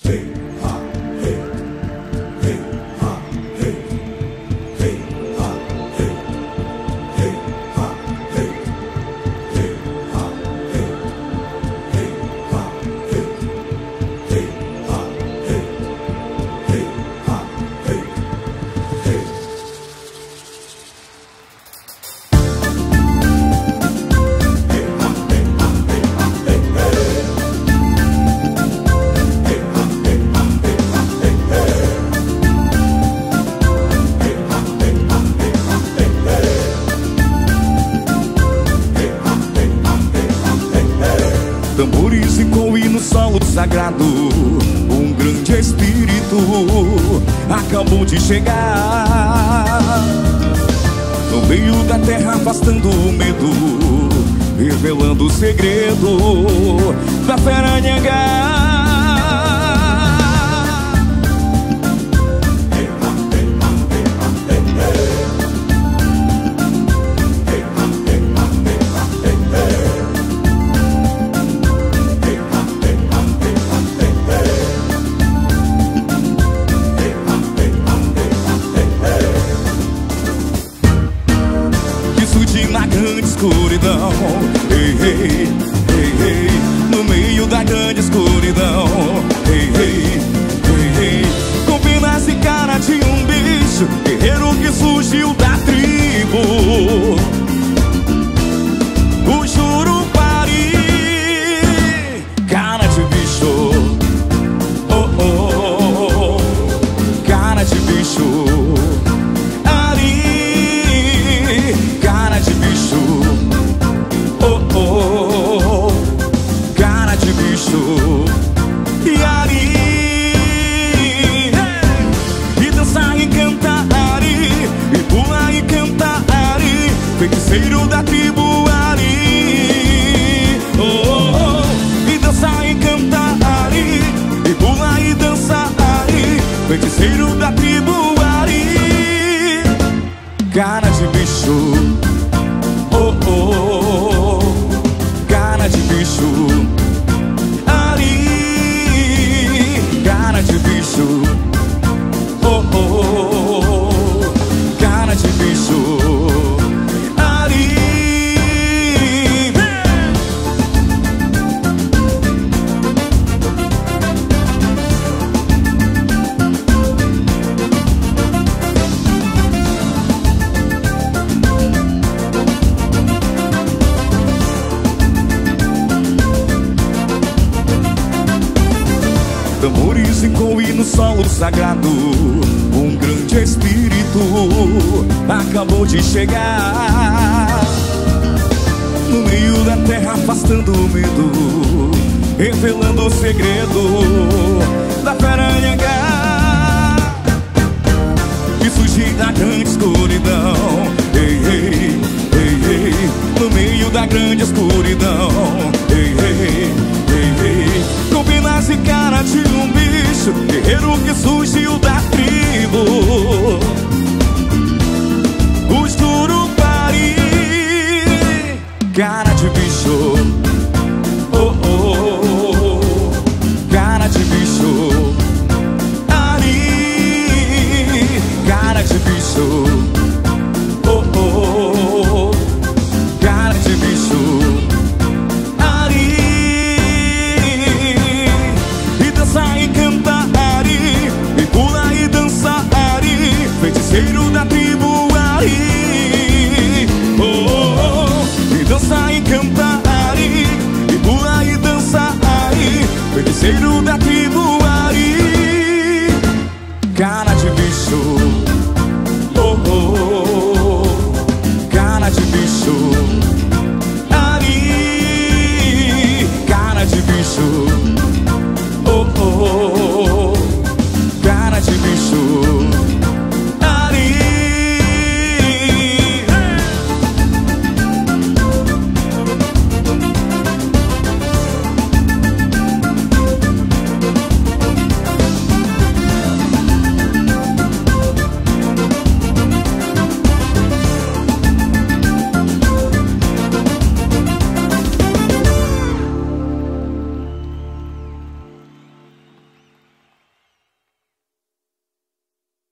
Tambores e com hino solo sagrado, um grande espírito acabou de chegar. No meio da terra afastando o medo, revelando o segredo da fera Anhangá. Na grande escuridão, ei, ei, ei, ei, no meio da grande escuridão, ei, ei, ei, ei, com penas e cara de um bicho, guerreiro que surgiu da tribo, o Jurupari, cara de bicho, oh, oh, oh, cara de bicho. E Ari, e dançar e cantar Ari, e pular e cantar Ari, feiticeiro da tribo Ari. Oh, oh, oh. E dançar e cantar Ari, e pular e dançar Ari, feiticeiro da tribo Ari. Cara de bicho, oh, oh, oh, cara de bicho. Cara de bicho, oh, oh, oh, cara de bicho, Ari. Tambores e com hino solo sagrado, um grande espírito acabou de chegar. No meio da terra afastando o medo, revelando o segredo da fera Anhangá, que surgiu da grande escuridão, ei, ei, ei, ei, no meio da grande escuridão, ei, ei, ei, ei, com penas e cara de um bicho, guerreiro que surgiu da tribo, o Jurupari, cara de bicho, oh, oh, oh, cara de bicho, Ari, cara de bicho, oh, oh, oh, cara de bicho. Feiticeiro da tribo Ari, oh, oh, oh, e dança e canta Ari, e pula e dança Ari, feiticeiro da tribo